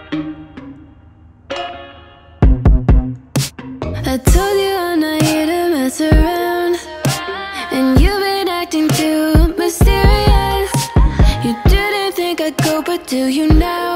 I told you I'm not here to mess around, and you've been acting too mysterious. You didn't think I'd go, but do you now?